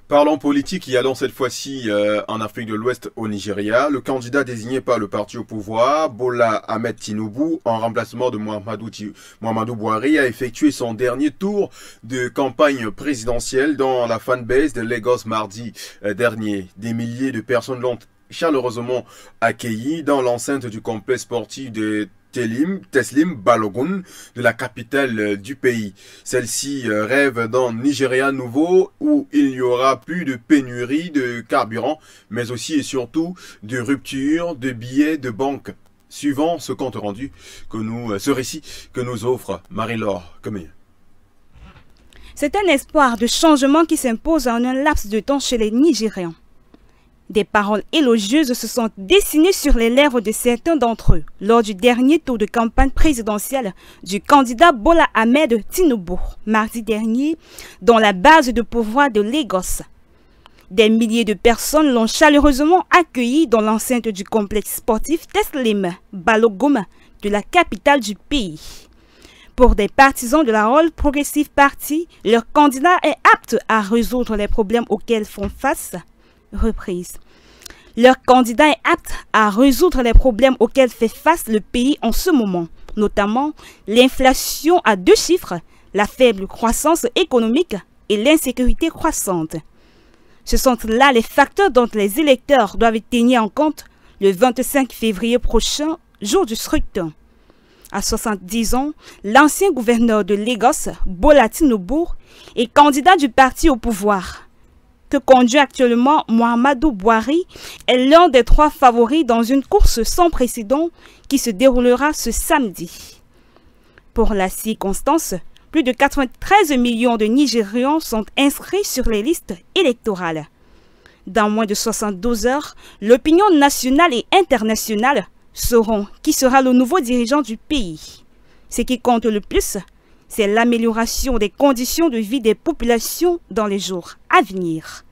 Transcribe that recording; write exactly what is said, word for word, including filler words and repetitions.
Parlons politique et allons cette fois-ci euh, en Afrique de l'Ouest au Nigeria. Le candidat désigné par le parti au pouvoir, Bola Ahmed Tinubu, en remplacement de Muhammadu, Muhammadu Buhari, a effectué son dernier tour de campagne présidentielle dans la fanbase de Lagos mardi euh, dernier. Des milliers de personnes l'ont chaleureusement accueilli dans l'enceinte du complexe sportif de Telim, Teslim Balogun, de la capitale du pays. Celle-ci rêve d'un Nigeria nouveau où il n'y aura plus de pénurie de carburant, mais aussi et surtout de rupture de billets de banque. Suivant ce compte rendu que nous, ce récit que nous offre Marie-Laure Comey. C'est un espoir de changement qui s'impose en un laps de temps chez les Nigérians. Des paroles élogieuses se sont dessinées sur les lèvres de certains d'entre eux lors du dernier tour de campagne présidentielle du candidat Bola Ahmed Tinubu, mardi dernier, dans la base de pouvoir de Lagos. Des milliers de personnes l'ont chaleureusement accueilli dans l'enceinte du complexe sportif Teslim Balogun de la capitale du pays. Pour des partisans de la All Progressive Party, leur candidat est apte à résoudre les problèmes auxquels font face. Reprise. Leur candidat est apte à résoudre les problèmes auxquels fait face le pays en ce moment, notamment l'inflation à deux chiffres, la faible croissance économique et l'insécurité croissante. Ce sont là les facteurs dont les électeurs doivent tenir en compte le vingt-cinq février prochain, jour du scrutin. À soixante-dix ans, l'ancien gouverneur de Lagos, Bola Tinubu, est candidat du parti au pouvoir. Que conduit actuellement Muhammadu Buhari, est l'un des trois favoris dans une course sans précédent qui se déroulera ce samedi. Pour la circonstance, plus de quatre-vingt-treize millions de Nigérians sont inscrits sur les listes électorales. Dans moins de soixante-douze heures, l'opinion nationale et internationale sauront qui sera le nouveau dirigeant du pays. Ce qui compte le plus, c'est l'amélioration des conditions de vie des populations dans les jours à venir.